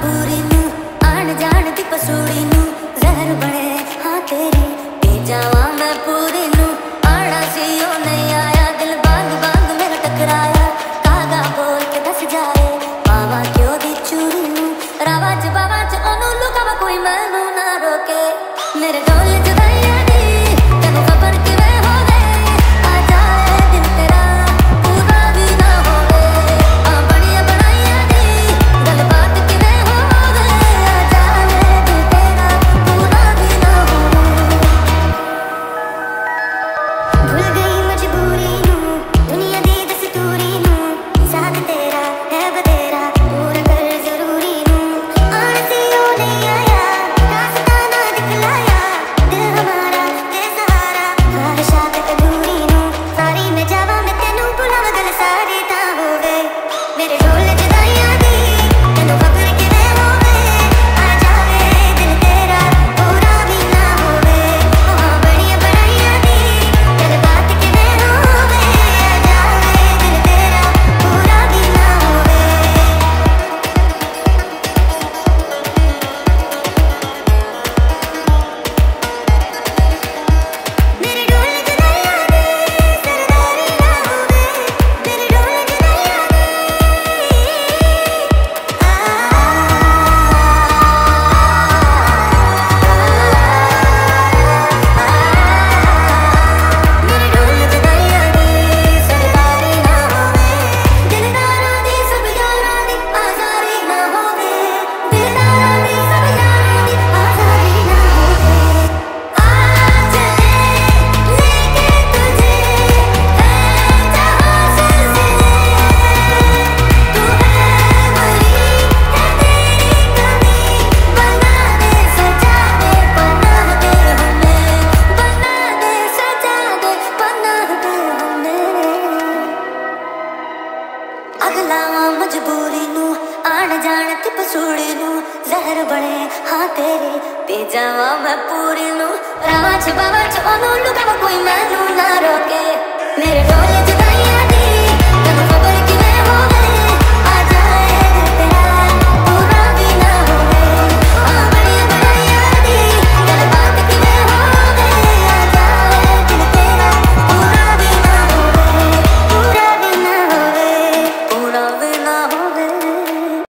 मजबूरी नू आन जान दी पसूड़ी नू जहर बने हाँ तेरी पी जावा मैं पूरी नू आना सी ओ नहीं आया दिल बांग बांग मेरा टकराया कागा बोल के दस जाए बाबा क्यों दी चूरी नू रावाज बावाज ओनू लुकावा कोई मैनू ना रोके मेरे डोल जुदाइया दी तेनू खबर किवें होवे आ जाए दिल तेरा पूरा भी ना होवे आ बड़िया बनाइया दी गलबात किवें होवे आ जाए दिल तेरा पूरा भी ना होवे भूल गई मजबूरी नू दुनिया दी दस्तूरी नू साथ तेरा है बतेरा पूरा कर जरूरी नू आन सी ओ नहीं आया रास्ता ना दिखलाया दिल हमारा बेसहारा ख्वाहिशात अधूरी नू सारी में जावा मैं तेनू भुलावा गल सारी ता होवे मेरे ढोल जुदाइयां दी तेनू खबर किवें होवे आ जावे दिल तेरा पूरा भी ना होवे ओ बड़िया बनाइयां दी गलबात किवें होवे आ जावे दिल तेरा पूरा भी ना होवे मेरे ढोल जुदाइयां दी सरदारी ना होवे मेरे ढोल जुदाइयां दी मेरे ढोल जुदाइयां दी सरदारी ना होवे दिलदारां दी सब यारां दी आज़ारी ना होवे दिलदारां दी सब यारां दी आज़ारी ना होवे आ चले लेके तुझे है जहां सिलसिले तू है वही है तेरी कमी बना दे सजा दे पनाह दे हमें बना दे सजा दे पनाह दे हमें अगला मजबूरी नू आन जान ती पसूड़ी नू जहर बने हाँ तेरे पी जावा मैं पूरी नू रावा छबावा ओनू लुकावा कोई मैं